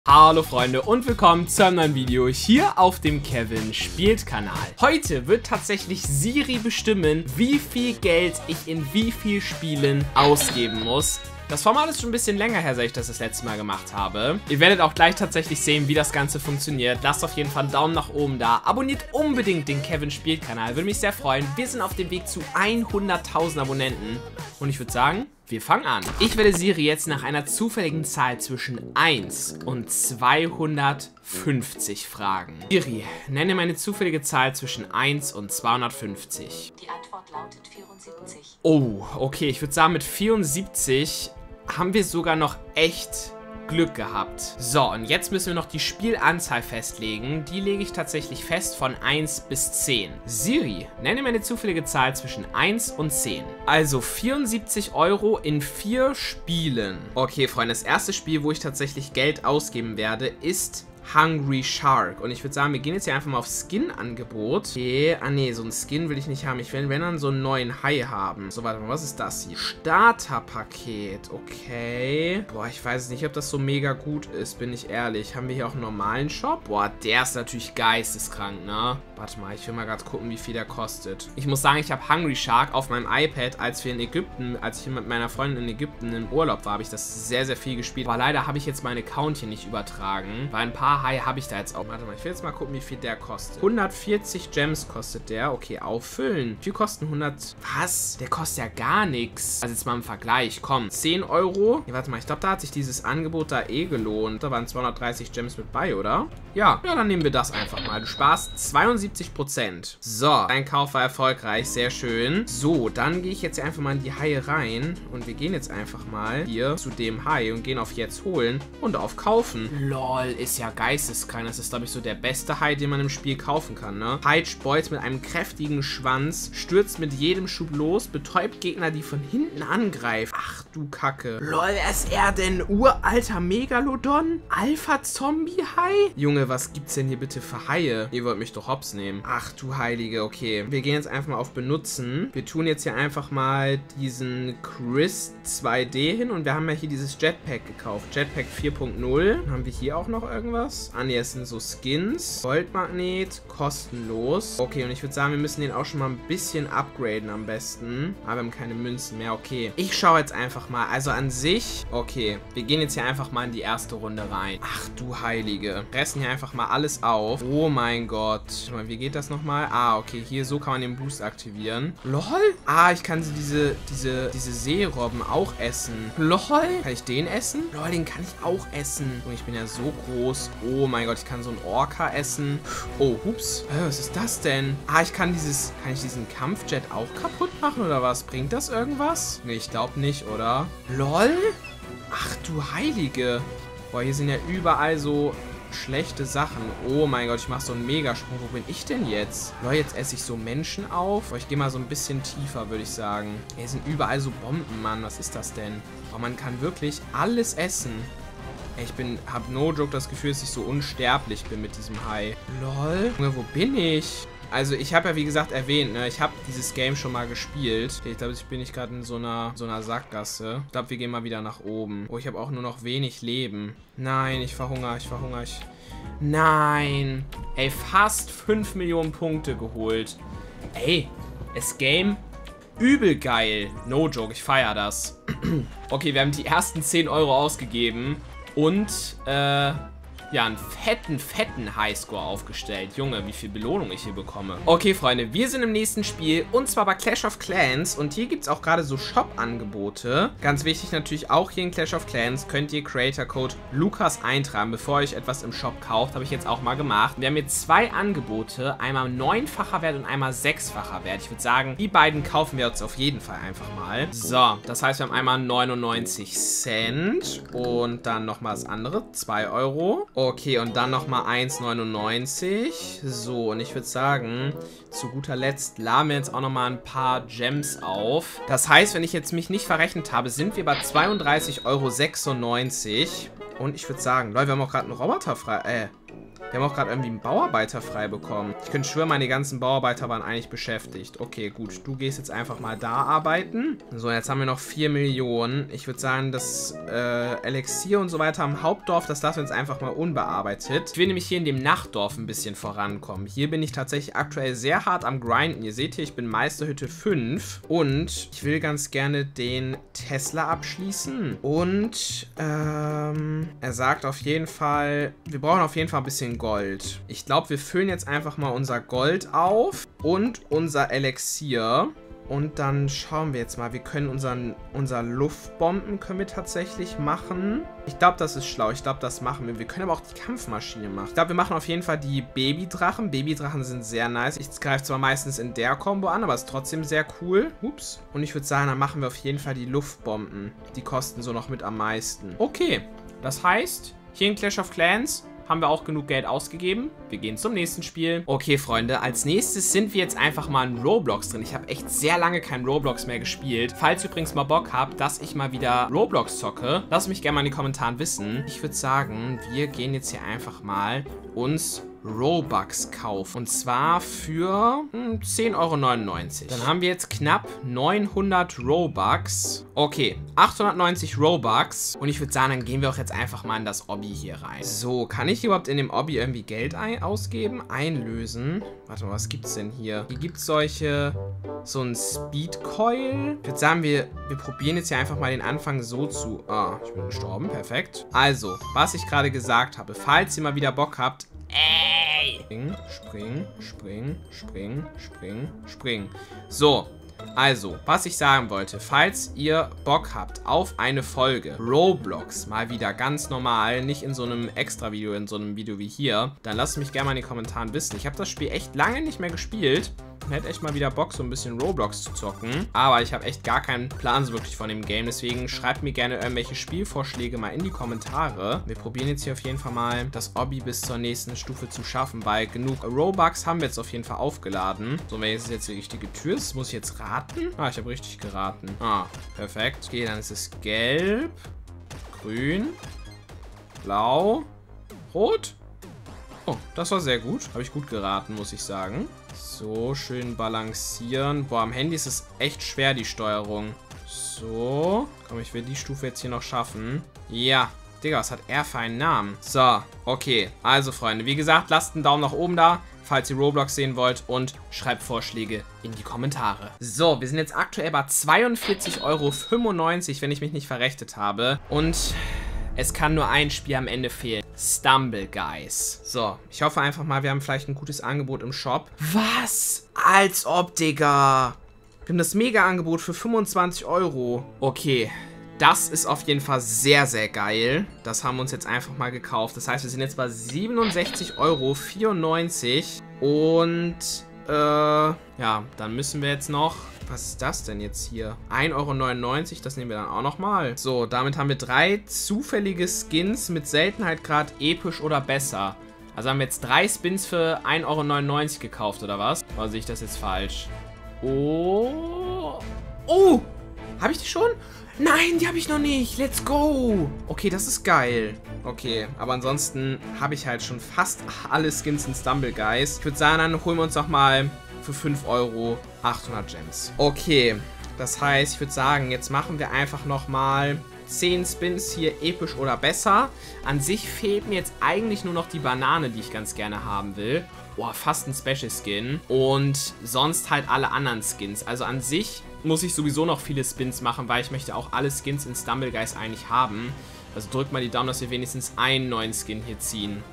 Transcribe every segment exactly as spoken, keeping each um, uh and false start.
Hallo Freunde und willkommen zu einem neuen Video hier auf dem Kevin Spielt Kanal. Heute wird tatsächlich Siri bestimmen, wie viel Geld ich in wie viel Spielen ausgeben muss. Das Format ist schon ein bisschen länger her, seit ich das das letzte Mal gemacht habe. Ihr werdet auch gleich tatsächlich sehen, wie das Ganze funktioniert. Lasst auf jeden Fall einen Daumen nach oben da. Abonniert unbedingt den Kevin Spielt Kanal, würde mich sehr freuen. Wir sind auf dem Weg zu hunderttausend Abonnenten. Und ich würde sagen, wir fangen an. Ich werde Siri jetzt nach einer zufälligen Zahl zwischen eins und zweihundertfünfzig fragen. Siri, nenne meine zufällige Zahl zwischen eins und zweihundertfünfzig. Die Antwort lautet vierundsiebzig. Oh, okay, ich würde sagen, mit vierundsiebzig haben wir sogar noch echt Glück gehabt. So, und jetzt müssen wir noch die Spielanzahl festlegen. Die lege ich tatsächlich fest von eins bis zehn. Siri, nenne mir eine zufällige Zahl zwischen eins und zehn. Also vierundsiebzig Euro in vier Spielen. Okay, Freunde, das erste Spiel, wo ich tatsächlich Geld ausgeben werde, ist Hungry Shark. Und ich würde sagen, wir gehen jetzt hier einfach mal auf Skin-Angebot. Okay, ah nee, so ein Skin will ich nicht haben. Ich will, wenn dann so einen neuen Hai haben. So, warte mal, was ist das hier? Starterpaket, okay. Boah, ich weiß nicht, ob das so mega gut ist, bin ich ehrlich. Haben wir hier auch einen normalen Shop? Boah, der ist natürlich geisteskrank, ne? Warte mal, ich will mal gerade gucken, wie viel der kostet. Ich muss sagen, ich habe Hungry Shark auf meinem iPad, als wir in Ägypten, als ich mit meiner Freundin in Ägypten im Urlaub war, habe ich das sehr, sehr viel gespielt. Aber leider habe ich jetzt meinen Account hier nicht übertragen, weil ein paar Hai habe ich da jetzt auch. Warte mal, ich will jetzt mal gucken, wie viel der kostet. hundertvierzig Gems kostet der. Okay, auffüllen. Wie viel kosten hundert? Was? Der kostet ja gar nichts. Also jetzt mal im Vergleich. Komm, zehn Euro. Nee, warte mal, ich glaube, da hat sich dieses Angebot da eh gelohnt. Da waren zweihundertdreißig Gems mit bei, oder? Ja. Ja, dann nehmen wir das einfach mal. Du sparst zweiundsiebzig Prozent. So, dein Kauf war erfolgreich. Sehr schön. So, dann gehe ich jetzt einfach mal in die Haie rein. Und wir gehen jetzt einfach mal hier zu dem Hai und gehen auf Jetzt holen und auf Kaufen. Lol, ist ja geisteskrank. Das ist, glaube ich, so der beste Hai, den man im Spiel kaufen kann, ne? Peitscht Beute mit einem kräftigen Schwanz, stürzt mit jedem Schub los, betäubt Gegner, die von hinten angreifen. Ach du Kacke. Lol, wer ist er denn? Uralter Megalodon? Alpha-Zombie-Hai? Junge, was gibt's denn hier bitte für Haie? Ihr wollt mich doch hops nehmen. Ach du Heilige, okay. Wir gehen jetzt einfach mal auf Benutzen. Wir tun jetzt hier einfach mal diesen Chris zwei D hin und wir haben ja hier dieses Jetpack gekauft. Jetpack vier Punkt null. Haben wir hier auch noch irgendwas? Ah ne, es sind so Skins. Goldmagnet, kostenlos. Okay, und ich würde sagen, wir müssen den auch schon mal ein bisschen upgraden am besten. Aber wir haben keine Münzen mehr, okay. Ich schaue jetzt einfach mal. Also an sich, okay. Wir gehen jetzt hier einfach mal in die erste Runde rein. Ach du Heilige. Pressen hier einfach mal alles auf. Oh mein Gott. Schau mal, wie geht das nochmal? Ah, okay, hier so kann man den Boost aktivieren. Lol. Ah, ich kann diese, diese, diese Seerobben auch essen. Lol. Kann ich den essen? Lol, den kann ich auch essen. Und ich bin ja so groß. Oh mein Gott, ich kann so einen Orca essen. Oh, hups. Äh, was ist das denn? Ah, ich kann dieses... Kann ich diesen Kampfjet auch kaputt machen oder was? Bringt das irgendwas? Nee, ich glaube nicht, oder? Lol? Ach du Heilige. Boah, hier sind ja überall so schlechte Sachen. Oh mein Gott, ich mache so einen Megasprung. Wo bin ich denn jetzt? Lol, jetzt esse ich so Menschen auf. Boah, ich gehe mal so ein bisschen tiefer, würde ich sagen. Hier sind überall so Bomben, Mann. Was ist das denn? Boah, man kann wirklich alles essen. Ich bin, hab no joke das Gefühl, dass ich so unsterblich bin mit diesem Hai. Lol. Junge, wo bin ich? Also ich habe ja wie gesagt erwähnt, ne, ich habe dieses Game schon mal gespielt. Okay, ich glaube, ich bin nicht gerade in so einer, so einer Sackgasse. Ich glaube, wir gehen mal wieder nach oben. Oh, ich habe auch nur noch wenig Leben. Nein, ich verhungere, ich verhungere, ich... Nein. Ey, fast fünf Millionen Punkte geholt. Ey, das Game... Übel geil. No joke, ich feiere das. Okay, wir haben die ersten zehn Euro ausgegeben. Und, äh... ja, einen fetten, fetten Highscore aufgestellt. Junge, wie viel Belohnung ich hier bekomme. Okay, Freunde, wir sind im nächsten Spiel und zwar bei Clash of Clans und hier gibt es auch gerade so Shop-Angebote. Ganz wichtig natürlich auch hier in Clash of Clans könnt ihr Creator-Code Lukas eintragen, bevor ihr euch etwas im Shop kauft. Habe ich jetzt auch mal gemacht. Wir haben hier zwei Angebote, einmal neunfacher Wert und einmal sechsfacher Wert. Ich würde sagen, die beiden kaufen wir uns auf jeden Fall einfach mal. So, das heißt, wir haben einmal neunundneunzig Cent und dann nochmal das andere, zwei Euro. Okay, und dann nochmal eins neunundneunzig. So, und ich würde sagen, zu guter Letzt laden wir jetzt auch nochmal ein paar Gems auf. Das heißt, wenn ich jetzt mich nicht verrechnet habe, sind wir bei zweiunddreißig Euro sechsundneunzig. Und ich würde sagen, Leute, wir haben auch gerade einen Roboter frei, äh, wir haben auch gerade irgendwie einen Bauarbeiter frei bekommen. Ich könnte schwören, meine ganzen Bauarbeiter waren eigentlich beschäftigt. Okay, gut. Du gehst jetzt einfach mal da arbeiten. So, jetzt haben wir noch vier Millionen. Ich würde sagen, das äh, Elixier und so weiter am Hauptdorf, das lassen wir jetzt einfach mal unbearbeitet. Ich will nämlich hier in dem Nachtdorf ein bisschen vorankommen. Hier bin ich tatsächlich aktuell sehr hart am Grinden. Ihr seht hier, ich bin Meisterhütte fünf. Und ich will ganz gerne den Tesla abschließen. Und ähm, er sagt auf jeden Fall, wir brauchen auf jeden Fall ein bisschen Gold. Ich glaube, wir füllen jetzt einfach mal unser Gold auf und unser Elixier. Und dann schauen wir jetzt mal. Wir können unseren, unser Luftbomben können wir tatsächlich machen. Ich glaube, das ist schlau. Ich glaube, das machen wir. Wir können aber auch die Kampfmaschine machen. Ich glaube, wir machen auf jeden Fall die Babydrachen. Babydrachen sind sehr nice. Ich greife zwar meistens in der Combo an, aber ist trotzdem sehr cool. Ups. Und ich würde sagen, dann machen wir auf jeden Fall die Luftbomben. Die kosten so noch mit am meisten. Okay. Das heißt, hier in Clash of Clans haben wir auch genug Geld ausgegeben. Wir gehen zum nächsten Spiel. Okay, Freunde, als nächstes sind wir jetzt einfach mal in Roblox drin. Ich habe echt sehr lange kein Roblox mehr gespielt. Falls ihr übrigens mal Bock habt, dass ich mal wieder Roblox zocke, lasst mich gerne mal in die Kommentare wissen. Ich würde sagen, wir gehen jetzt hier einfach mal uns Robux kaufen. Und zwar für hm, zehn Euro neunundneunzig. Dann haben wir jetzt knapp neunhundert Robux. Okay, achthundertneunzig Robux. Und ich würde sagen, dann gehen wir auch jetzt einfach mal in das Obby hier rein. So, kann ich überhaupt in dem Obby irgendwie Geld ein ausgeben? Einlösen. Warte mal, was gibt's denn hier? Hier gibt's solche, so ein Speedcoil. Ich würde sagen, wir, wir probieren jetzt hier einfach mal den Anfang so zu... Ah, ich bin gestorben. Perfekt. Also, was ich gerade gesagt habe. Falls ihr mal wieder Bock habt, ey! Spring, spring, spring, spring, spring, spring. So, also, was ich sagen wollte, falls ihr Bock habt auf eine Folge Roblox, mal wieder ganz normal, nicht in so einem Extra-Video, in so einem Video wie hier, dann lasst mich gerne mal in den Kommentaren wissen. Ich habe das Spiel echt lange nicht mehr gespielt. Ich hätte echt mal wieder Bock, so ein bisschen Roblox zu zocken. Aber ich habe echt gar keinen Plan so wirklich von dem Game. Deswegen schreibt mir gerne irgendwelche Spielvorschläge mal in die Kommentare. Wir probieren jetzt hier auf jeden Fall mal, das Obby bis zur nächsten Stufe zu schaffen, weil genug Robux haben wir jetzt auf jeden Fall aufgeladen. So, wenn es jetzt die richtige Tür ist, muss ich jetzt raten? Ah, ich habe richtig geraten. Ah, perfekt. Okay, dann ist es gelb, grün, blau, rot. Oh, das war sehr gut. Habe ich gut geraten, muss ich sagen. So, schön balancieren. Boah, am Handy ist es echt schwer, die Steuerung. So. Komm, ich will die Stufe jetzt hier noch schaffen. Ja. Digga, was hat er für einen Namen? So, okay. Also, Freunde, wie gesagt, lasst einen Daumen nach oben da, falls ihr Roblox sehen wollt, und schreibt Vorschläge in die Kommentare. So, wir sind jetzt aktuell bei zweiundvierzig Euro fünfundneunzig, wenn ich mich nicht verrechnet habe. Und es kann nur ein Spiel am Ende fehlen. Stumble Guys. So, ich hoffe einfach mal, wir haben vielleicht ein gutes Angebot im Shop. Was? Als ob, Digga. Wir haben das Mega-Angebot für fünfundzwanzig Euro. Okay, das ist auf jeden Fall sehr, sehr geil. Das haben wir uns jetzt einfach mal gekauft. Das heißt, wir sind jetzt bei siebenundsechzig Euro vierundneunzig. Und, äh, ja, dann müssen wir jetzt noch... Was ist das denn jetzt hier? ein Euro neunundneunzig, das nehmen wir dann auch nochmal. So, damit haben wir drei zufällige Skins mit Seltenheitsgrad episch oder besser. Also haben wir jetzt drei Spins für ein Euro neunundneunzig gekauft, oder was? Oder sehe ich das jetzt falsch? Oh. Oh! Habe ich die schon? Nein, die habe ich noch nicht. Let's go. Okay, das ist geil. Okay, aber ansonsten habe ich halt schon fast alle Skins in Stumble Guys. Ich würde sagen, dann holen wir uns doch mal für fünf Euro achthundert Gems. Okay, das heißt, ich würde sagen, jetzt machen wir einfach nochmal zehn Spins hier, episch oder besser. An sich fehlt mir jetzt eigentlich nur noch die Banane, die ich ganz gerne haben will. Boah, fast ein Special Skin. Und sonst halt alle anderen Skins. Also an sich muss ich sowieso noch viele Spins machen, weil ich möchte auch alle Skins in Stumble Guys eigentlich haben. Also drückt mal die Daumen, dass wir wenigstens einen neuen Skin hier ziehen.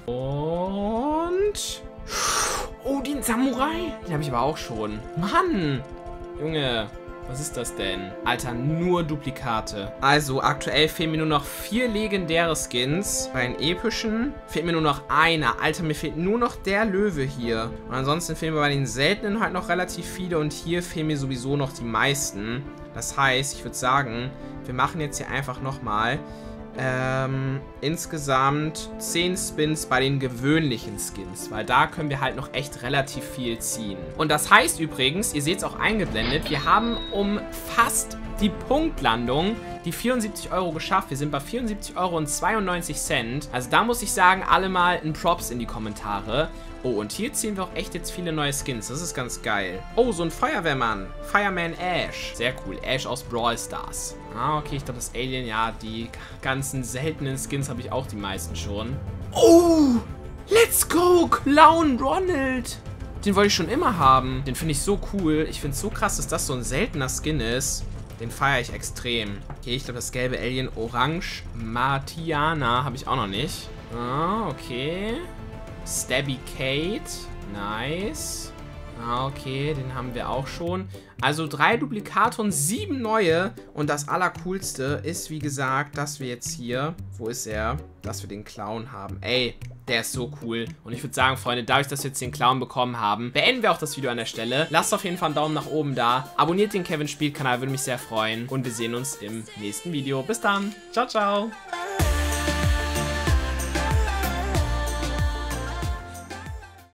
Und... Oh, den Samurai. Den habe ich aber auch schon. Mann. Junge, was ist das denn? Alter, nur Duplikate. Also, aktuell fehlen mir nur noch vier legendäre Skins. Bei den epischen fehlt mir nur noch einer. Alter, mir fehlt nur noch der Löwe hier. Und ansonsten fehlen mir bei den seltenen halt noch relativ viele. Und hier fehlen mir sowieso noch die meisten. Das heißt, ich würde sagen, wir machen jetzt hier einfach nochmal... Ähm, insgesamt zehn Spins bei den gewöhnlichen Skins, weil da können wir halt noch echt relativ viel ziehen. Und das heißt übrigens, ihr seht es auch eingeblendet, wir haben um fast die Punktlandung die vierundsiebzig Euro geschafft. Wir sind bei vierundsiebzig Euro und zweiundneunzig Cent. Also da muss ich sagen, alle mal ein Props in die Kommentare. Oh, und hier ziehen wir auch echt jetzt viele neue Skins. Das ist ganz geil. Oh, so ein Feuerwehrmann. Fireman Ash. Sehr cool. Ash aus Brawl Stars. Ah, okay. Ich glaube, das Alien, ja, die ganzen seltenen Skins habe ich auch die meisten schon. Oh, let's go. Clown Ronald. Den wollte ich schon immer haben. Den finde ich so cool. Ich finde es so krass, dass das so ein seltener Skin ist. Den feiere ich extrem. Okay, ich glaube, das gelbe Alien Orange Martiana habe ich auch noch nicht. Ah, okay. Stabby Kate. Nice. Ah, okay, den haben wir auch schon. Also drei Duplikate und sieben neue. Und das Allercoolste ist, wie gesagt, dass wir jetzt hier... Wo ist er? Dass wir den Clown haben. Ey, der ist so cool. Und ich würde sagen, Freunde, dadurch, dass wir jetzt den Clown bekommen haben, beenden wir auch das Video an der Stelle. Lasst auf jeden Fall einen Daumen nach oben da. Abonniert den Kevin Spielt Kanal, würde mich sehr freuen. Und wir sehen uns im nächsten Video. Bis dann. Ciao, ciao.